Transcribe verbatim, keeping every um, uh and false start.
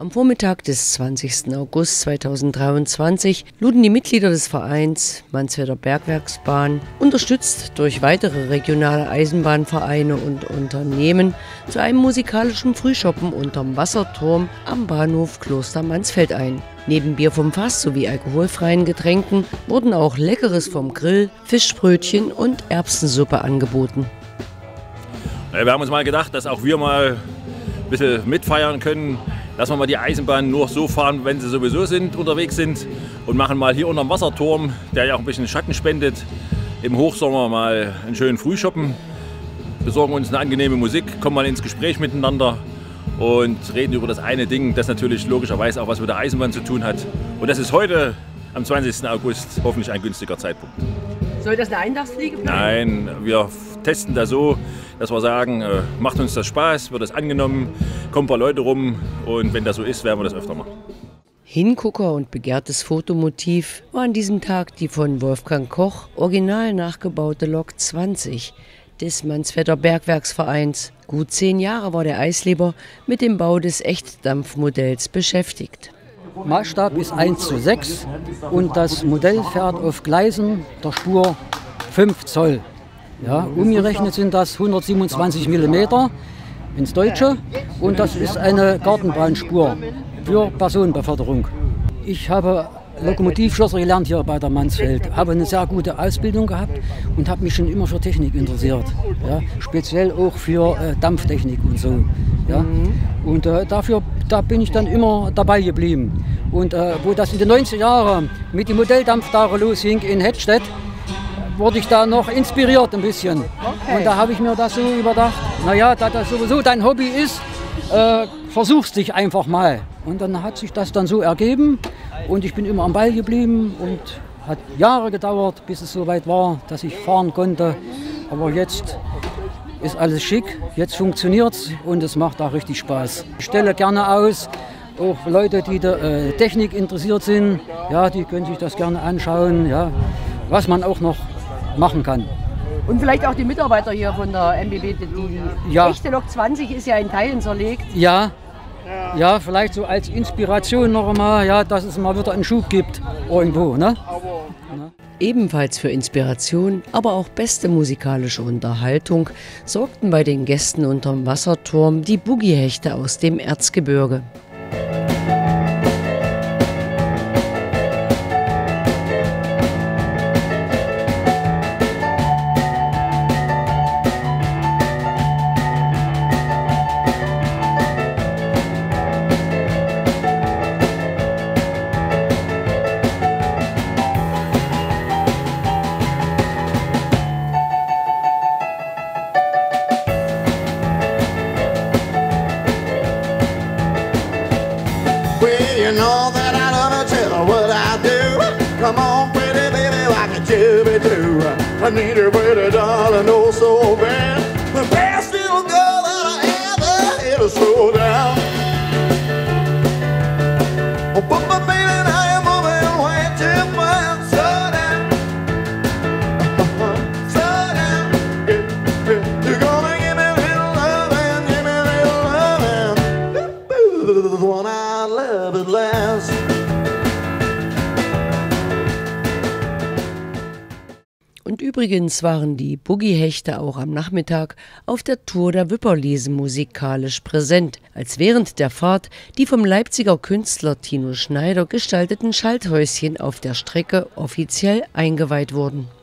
Am Vormittag des zwanzigsten August zweitausenddreiundzwanzig luden die Mitglieder des Vereins Mansfelder Bergwerksbahn, unterstützt durch weitere regionale Eisenbahnvereine und Unternehmen, zu einem musikalischen Frühschoppen unterm Wasserturm am Bahnhof Kloster Mansfeld ein. Neben Bier vom Fass sowie alkoholfreien Getränken wurden auch Leckeres vom Grill, Fischbrötchen und Erbsensuppe angeboten. Wir haben uns mal gedacht, dass auch wir mal ein bisschen mitfeiern können. Lassen wir mal die Eisenbahn nur so fahren, wenn sie sowieso sind, unterwegs sind, und machen mal hier unterm Wasserturm, der ja auch ein bisschen Schatten spendet, im Hochsommer mal einen schönen Frühschoppen, besorgen uns eine angenehme Musik, kommen mal ins Gespräch miteinander und reden über das eine Ding, das natürlich logischerweise auch was mit der Eisenbahn zu tun hat. Und das ist heute am zwanzigsten August hoffentlich ein günstiger Zeitpunkt. Soll das eine Eintagsfliege bleiben? Nein, wir testen da so, dass wir sagen, äh, macht uns das Spaß, wird das angenommen, kommen ein paar Leute rum, und wenn das so ist, werden wir das öfter machen. Hingucker und begehrtes Fotomotiv war an diesem Tag die von Wolfgang Koch original nachgebaute Lok zwanzig des Mansfelder Bergwerksvereins. Gut zehn Jahre war der Eisleber mit dem Bau des Echtdampfmodells beschäftigt. Maßstab ist eins zu sechs und das Modell fährt auf Gleisen der Spur fünf Zoll. Ja, umgerechnet sind das hundertsiebenundzwanzig Millimeter ins Deutsche, und das ist eine Gartenbahnspur für Personenbeförderung. Ich habe Lokomotivschlosser gelernt hier bei der Mansfeld, habe eine sehr gute Ausbildung gehabt und habe mich schon immer für Technik interessiert, ja, speziell auch für äh, Dampftechnik und so. Ja. Und äh, dafür da bin ich dann immer dabei geblieben. Und äh, wo das in den neunziger Jahren mit dem Modelldampfdare losging in Hettstedt, wurde ich da noch inspiriert ein bisschen. Okay. Und da habe ich mir das so überdacht, naja, da das sowieso dein Hobby ist, äh, versuch's dich einfach mal. Und dann hat sich das dann so ergeben und ich bin immer am Ball geblieben, und hat Jahre gedauert, bis es soweit war, dass ich fahren konnte. Aber jetzt ist alles schick, jetzt funktioniert's und es macht auch richtig Spaß. Ich stelle gerne aus, auch Leute, die der äh, Technik interessiert sind, ja, die können sich das gerne anschauen, ja, was man auch noch machen kann. Und vielleicht auch die Mitarbeiter hier von der M B B, die, die ja. echte Lok zwanzig ist ja in Teilen zerlegt. Ja, ja, vielleicht so als Inspiration noch einmal, ja, dass es mal wieder einen Schub gibt irgendwo. Ne? Ebenfalls für Inspiration, aber auch beste musikalische Unterhaltung sorgten bei den Gästen unterm Wasserturm die Boogie-Hechte aus dem Erzgebirge. You know that I love to tell what I do. Come on, pretty baby, why can't you be true? I need a pretty darling, oh so bad. The best little girl that I ever had to slow down. Oh, but my baby, I am moving way too fast. Slow down, slow down. You're gonna give me a little love and give me a little love and one I love at last. Und übrigens waren die Boogie-Hechte auch am Nachmittag auf der Tour der Wipperlese musikalisch präsent, als während der Fahrt die vom Leipziger Künstler Tino Schneider gestalteten Schalthäuschen auf der Strecke offiziell eingeweiht wurden.